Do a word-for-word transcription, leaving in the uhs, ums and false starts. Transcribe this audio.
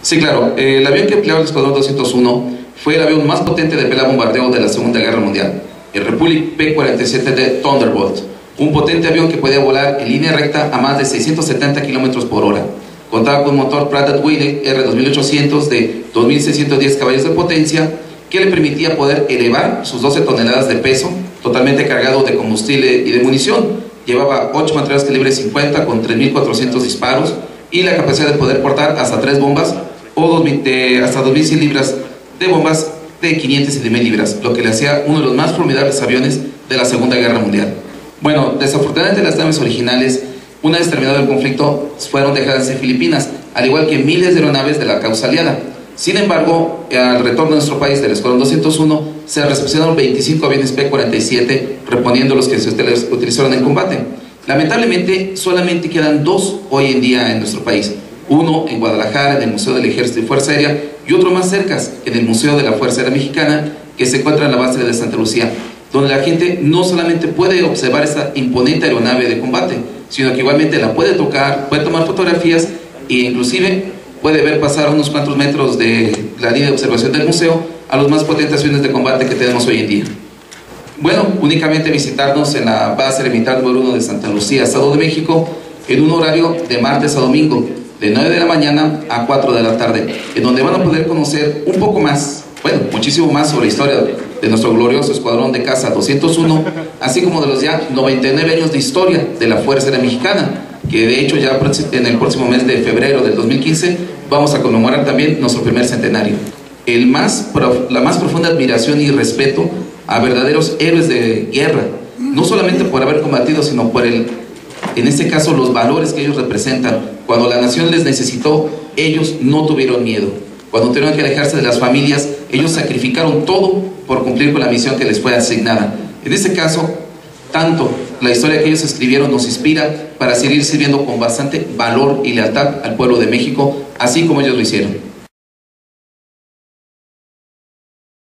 Sí, claro. Eh, el avión que empleaba el Escuadrón doscientos uno fue el avión más potente de pelea bombardeo de la Segunda Guerra Mundial, el Republic P cuarenta y siete D Thunderbolt, un potente avión que podía volar en línea recta a más de seiscientos setenta kilómetros por hora. Contaba con un motor Pratt Whitney R dos mil ochocientos de dos mil seiscientos diez caballos de potencia, que le permitía poder elevar sus doce toneladas de peso, totalmente cargado de combustible y de munición. Llevaba ocho materiales calibre cincuenta con tres mil cuatrocientos disparos y la capacidad de poder portar hasta tres bombas o dos mil, de, hasta dos mil cien libras de bombas de quinientas y de mil libras, lo que le hacía uno de los más formidables aviones de la Segunda Guerra Mundial. Bueno, desafortunadamente las naves originales, una vez terminado el conflicto, fueron dejadas en Filipinas, al igual que miles de aeronaves de la causa aliada. Sin embargo, al retorno a nuestro país del Escuadrón doscientos uno, se recepcionaron veinticinco aviones P cuarenta y siete, reponiendo los que se utilizaron en combate. Lamentablemente, solamente quedan dos hoy en día en nuestro país. Uno en Guadalajara, en el Museo del Ejército y Fuerza Aérea, y otro más cerca, en el Museo de la Fuerza Aérea Mexicana, que se encuentra en la base de Santa Lucía, donde la gente no solamente puede observar esta imponente aeronave de combate, sino que igualmente la puede tocar, puede tomar fotografías e inclusive puede ver pasar unos cuantos metros de la línea de observación del museo a los más potentes aviones de combate que tenemos hoy en día. Bueno, únicamente visitarnos en la base militar número uno de Santa Lucía, Estado de México, en un horario de martes a domingo, de nueve de la mañana a cuatro de la tarde, en donde van a poder conocer un poco más, bueno, muchísimo más sobre la historia de nuestro glorioso Escuadrón de Caza doscientos uno, así como de los ya noventa y nueve años de historia de la Fuerza Aérea Mexicana, que de hecho ya en el próximo mes de febrero del dos mil quince vamos a conmemorar también nuestro primer centenario. El más, la más profunda admiración y respeto a verdaderos héroes de guerra, no solamente por haber combatido, sino por el, en este caso, los valores que ellos representan. Cuando la nación les necesitó, ellos no tuvieron miedo. Cuando tuvieron que alejarse de las familias, ellos sacrificaron todo por cumplir con la misión que les fue asignada. En este caso, tanto la historia que ellos escribieron nos inspira para seguir sirviendo con bastante valor y lealtad al pueblo de México, así como ellos lo hicieron.